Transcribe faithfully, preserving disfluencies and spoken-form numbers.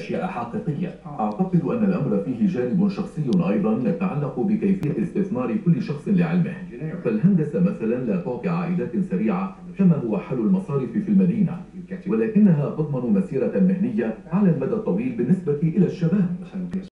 أشياء حقيقية. أعتقد أن الأمر فيه جانب شخصي أيضا يتعلق بكيفية استثمار كل شخص لعلمه. فالهندسة مثلا لا تعطي عائدات سريعة كما هو حال المصارف في المدينة، ولكنها تضمن مسيرة مهنية على المدى الطويل بالنسبة إلى الشباب.